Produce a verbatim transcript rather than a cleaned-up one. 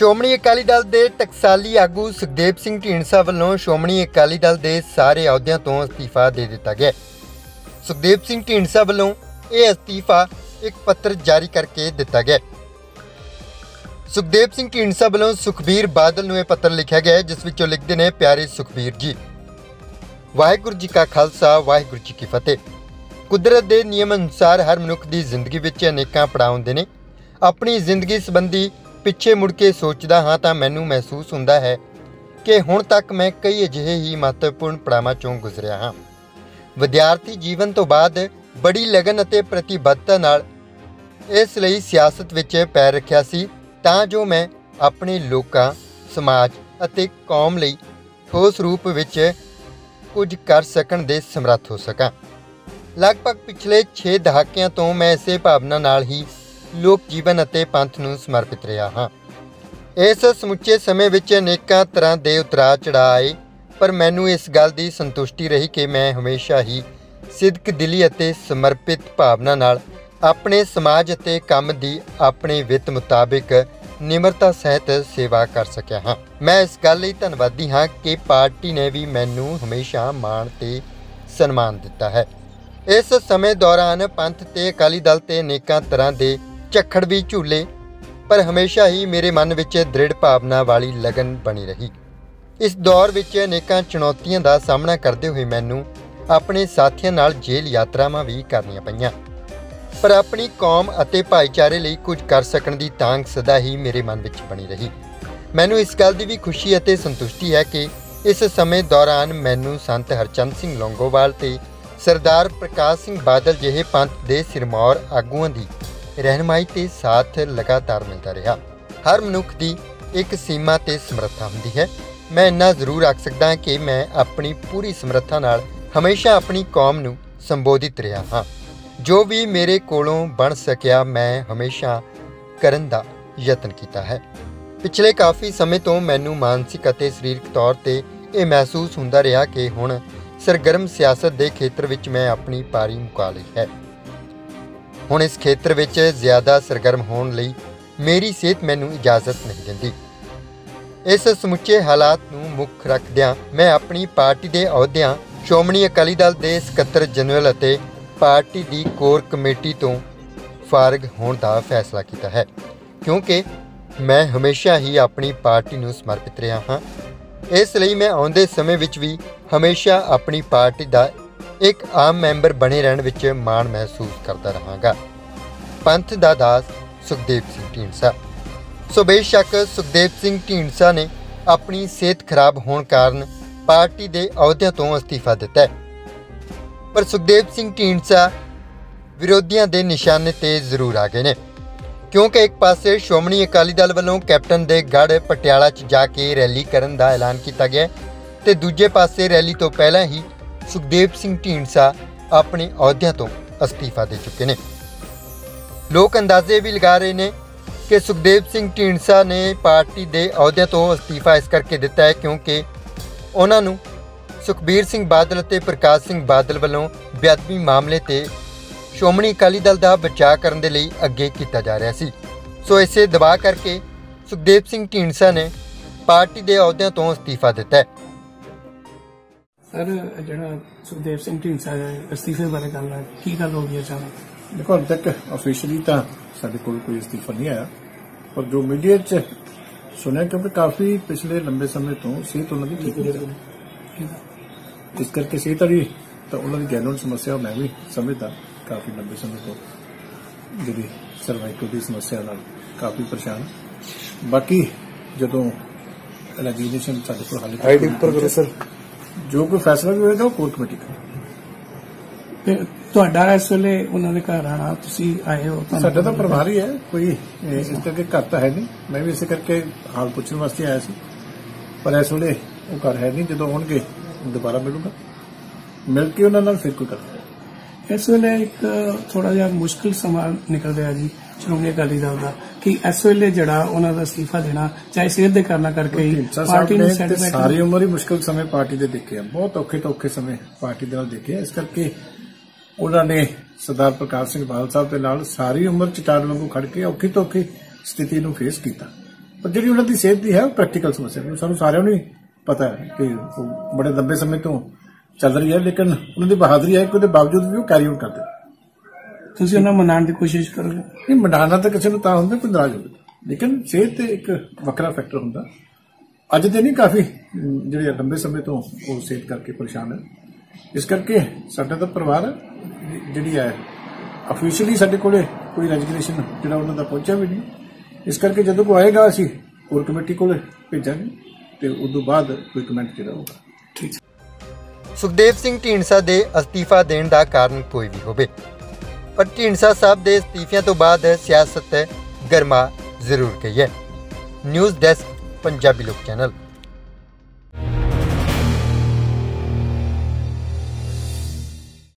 ਸ਼੍ਰੋਮਣੀ ਅਕਾਲੀ ਦਲ ਦੇ ਟਕਸਾਲੀ ਆਗੂ ਸੁਖਦੇਵ ਸਿੰਘ ਢੀਂਡਸਾ ਵੱਲੋਂ ਸ਼੍ਰੋਮਣੀ ਅਕਾਲੀ ਦਲ ਦੇ ਸਾਰੇ ਅਹੁਦਿਆਂ ਤੋਂ ਅਸਤੀਫਾ ਦੇ ਦਿੱਤਾ ਗਿਆ। ਸੁਖਦੇਵ ਸਿੰਘ ਢੀਂਡਸਾ ਵੱਲੋਂ ਇਹ ਅਸਤੀਫਾ ਇੱਕ ਪੱਤਰ ਜਾਰੀ ਕਰਕੇ ਦਿੱਤਾ ਗਿਆ। ਸੁਖਦੇਵ ਸਿੰਘ ਢੀਂਡਸਾ ਵੱਲੋਂ ਸੁਖਬੀਰ ਬਾਦਲ ਨੂੰ ਇਹ ਪੱਤਰ ਲਿਖਿਆ ਗਿਆ, ਜਿਸ ਵਿੱਚੋਂ ਲਿਖਦੇ ਨੇ, ਪਿਆਰੇ ਸੁਖਬੀਰ ਜੀ, ਵਾਹਿਗੁਰੂ जी का खालसा वाहिगुरू जी की फतेह। कुदरत के नियम अनुसार हर मनुख की जिंदगी विच अनेकां पड़ाव हुंदे ने। अपनी जिंदगी संबंधी पिछे मुड़ के सोचदा हाँ तां मैनूं महसूस हुंदा है कि हुण तक मैं कई अजिहे ही महत्वपूर्ण पड़ावां चों गुजरिया हाँ। विद्यार्थी जीवन तो बाद बड़ी लगन अते प्रतिबद्धता नाल इस लई सियासत विच पैर रखिया सी तां जो मैं अपने लोकां, समाज अते कौम लई ठोस रूप विच कुछ कर सकण दे समर्थ हो सकां। लगभग पिछले छे दहाकिਆਂ ਤੋਂ मैं इसे भावना नाल ही लोक जीवन अते पंथ नूं समर्पित रहा हाँ। इस समुचे समय विच अनेकां तरह के उतराव चढ़ाव आए, पर मैनूं इस गल दी संतुष्टि रही कि मैं हमेशा ही सिदक दिली अते समर्पित भावना नाल अपने समाज अते काम दी अपने वित मुताबिक निमरता सहित सेवा कर सकिया हाँ। मैं इस गल लई धन्नवादी हाँ कि पार्टी ने भी मैनू हमेशा माण ते सन्मान दिता है। इस समय दौरान पंथ ते अकाली दल ते अनेकां तरह के झक्खड़ भी झूले, पर हमेशा ही मेरे मन विच दृढ़ भावना वाली लगन बनी रही। इस दौर विच अनेकां चुनौतियां दा सामना करते हुए मैनू अपने साथियों नाल जेल यात्रावां भी करनियां पईयां, पर अपनी कौम अते भाईचारे लिए कुछ कर सकण दी तांग सदा ही मेरे मन विच बनी रही। मैनू इस गल दी भी खुशी अते संतुष्टि है कि इस समय दौरान मैनू संत हरचंद सिंह लौंगोवाल ते सरदार प्रकाश सिंह बादल जिहे पंथ दे सिरमौर आगूआं दी रहनुमाई ते साथ लगातार मिलता रहा। हर मनुख दी एक सीमा ते समर्था हुंदी है। मैं इन्ना जरूर आख सकदा कि मैं अपनी पूरी समर्था नाल हमेशा अपनी कौम नूं संबोधित रहा हाँ। जो भी मेरे कोलों बन सकिया मैं हमेशा करन दा यतन कीता है। पिछले काफ़ी समय तो मैनू मानसिक अते सरीरक तौर ते ये महसूस हुंदा रहा कि हुण सरगर्म सियासत के खेत्र विच मैं अपनी पारी मुका लई है। हुण इस खेत्र विच ज़्यादा सरगर्म होण लई मेरी सेहत मैनू इजाज़त नहीं दिंदी। इस समुचे हालात नूं मुख रखदिआं मैं अपनी पार्टी के अहुदिआं श्रोमणी अकाली दल के सकत्तर जनरल अते पार्टी की कोर कमेटी तो फारग होने का फैसला किया है, क्योंकि मैं हमेशा ही अपनी पार्टी नूं समर्पित रहा हाँ। इसलिए मैं आउंदे समय विच भी हमेशा अपनी पार्टी का एक आम मैंबर बने रहने विच माण महसूस करता रहांगा। पंथ दा दास सुखदेव सिंह ढींडसा। सो बेशक सुखदेव सिंह ढींडसा ने अपनी सेहत खराब होने कारण पार्टी के अहुदियां तो अस्तीफा दिता है, पर सुखदेव सिंह ढींडसा विरोधियों के निशाने ते जरूर आ गए ने, क्योंकि एक पासे श्रोमणी अकाली दल वालों कैप्टन दे गढ़ पटियाला च जाके रैली करन दा ऐलान किया गया, ते दूजे पासे रैली तो पहला ही सुखदेव सिंह ढींडसा अपने अहुदियां तो अस्तीफा दे चुके ने। लोग अंदाजे भी लगा रहे हैं कि सुखदेव सिंह ढींडसा ने पार्टी के अहुदियां तो अस्तीफा इस करके दिता है क्योंकि उन्होंने सुखबीर सिंह बादल अते प्रकाश सिंह बादल वालों बेअदबी मामले ते श्रोमणी अकाली दल का बचाव करने लई अगे किया जा रहा सी। सो इसे दबा करके सुखदेव सिंह ढींडसा ने पार्टी के अहुदियां तो अस्तीफा दिता है। सर जिहड़ा सुखदेव सिंह ढींडसा अस्तीफे बारे गल है, की गल हो गई अचानक? देखो अब तक ऑफिशियली तो साडे कोल कोई अस्तीफा नहीं आया, पर जो मीडिया च सुनिया क्योंकि काफी पिछले लंबे समय तो सेहत उन्होंने ठीक नहीं, इस करके सेहत वाली तो उन्होंने जैनुअन समस्या मैं भी समझदा काफी लंबे समय तो जी सर्वाइकल की समस्या नाल काफी परेशान। बाकी जो रेजिग्नेशन साडे कोल हाले आईडी पर करो सर, जो कोई फैसला भी होएगा वो कोर कमेटी का। तुहाडा इस वेले उन्होंने घर आना, तुसीं आए हो? साडा तो प्रभारी है, कोई इस करके घर तो है नहीं। मैं भी इस करके हाल पूछने वास्ते आया सी, पर इस वेले वो घर है नहीं। जो आउणगे दोबारा मिलूंगा, मिल के उन्होंने फिर कोई कर। इस वेले एक थोड़ा जिहा मुश्किल समा निकल रहा जी श्रोमणी अकाली दल का कि इस वेले जिहड़ा उन्हां दा अस्तीफा देना चाहे सेहत दे करना करके ही पार्टी ने सारी उम्र ही मुश्किल समय पार्टी दे देखे हैं, बहुत औखे तो औखे समय पार्टी दे नाल देखे हैं। इस करके उन्होंने सरदार प्रकाश सिंह बादल साहब के नाल सारी उम्र चटान वांगू खड़ के औखी तो औखी स्थिति नूं फेस किया। ਪਰ ਜਿਹੜੀ ਉਹਨਾਂ ਦੀ ਸਿਹਤ ਦੀ ਹੈ ਉਹ ਪ੍ਰੈਕਟੀਕਲ ਸਮੱਸਿਆ ਸਾਨੂੰ ਸਾਰਿਆਂ ਨੂੰ ਹੀ ਪਤਾ ਹੈ ਕਿ ਉਹ ਬੜੇ ਲੰਬੇ ਸਮੇਂ ਤੋਂ ਚੱਲ ਰਹੀ ਹੈ, ਲੇਕਿਨ ਉਹਨਾਂ ਦੀ ਬਹਾਦਰੀ ਹੈ ਕਿ ਉਹਦੇ ਬਾਵਜੂਦ ਵੀ ਉਹ ਕੈਰੀ ਆਊਟ ਕਰਦੇ। ਤੁਸੀਂ ਉਹਨਾਂ ਮਨਾਉਣ ਦੀ ਕੋਸ਼ਿਸ਼ ਕਰੋਗੇ? ਨਹੀਂ, ਮਨਾਉਣਾ ਤਾਂ ਕਿਸੇ ਨੂੰ ਤਾਂ ਹੁੰਦਾ ਕੋਈ ਨਾਰਾਜ਼ ਹੋਵੇ, ਲੇਕਿਨ ਸਿਹਤ ਤੇ ਇੱਕ ਵੱਖਰਾ ਫੈਕਟਰ ਹੁੰਦਾ। ਅੱਜ ਦੇ ਨਹੀਂ, ਕਾਫੀ ਜਿਹੜੇ ਲੰਬੇ ਸਮੇਂ ਤੋਂ ਉਹ ਸਿਹਤ ਕਰਕੇ ਪਰੇਸ਼ਾਨ ਹੈ। ਇਸ ਕਰਕੇ ਸਾਡਾ ਤਾਂ ਪਰਿਵਾਰ ਜਿਹੜੀ ਹੈ ਅਫੀਸ਼ੀਅਲੀ ਸਾਡੇ ਕੋਲੇ ਕੋਈ ਰੈਜਿਗਨੇਸ਼ਨ ਜਿਹੜਾ ਉਹਨਾਂ ਦਾ ਪਹੁੰਚਿਆ ਵੀ ਨਹੀਂ। ਇਸ ਕਰਕੇ ਜਦੋਂ ਕੋਈ ਆਏਗਾ ਅਸੀਂ ਕੋਰ ਕਮੇਟੀ ਕੋਲੇ ਭੇਜਾਂਗੇ ਤੇ ਉਸ ਤੋਂ ਬਾਅਦ ਕੋਈ ਕਮੈਂਟ ਜਿਹੜਾ ਹੋਊਗਾ। ਠੀਕ। ਸੁਖਦੇਵ ਸਿੰਘ ਢੀਂਡਸਾ ਦੇ ਅਸਤੀਫਾ ਦੇਣ ਦਾ ਕਾਰਨ ਕੋਈ ਵੀ ਹੋਵੇ, ਪਰ ਢੀਂਡਸਾ ਸਾਹਿਬ ਦੇ ਅਸਤੀਫਿਆਂ ਤੋਂ ਬਾਅਦ ਸਿਆਸਤ ਗਰਮਾ ਜ਼ਰੂਰ ਗਈ ਹੈ। ਨਿਊਜ਼ ਡੈਸਕ, ਪੰਜਾਬੀ ਲੋਕ ਚੈਨਲ।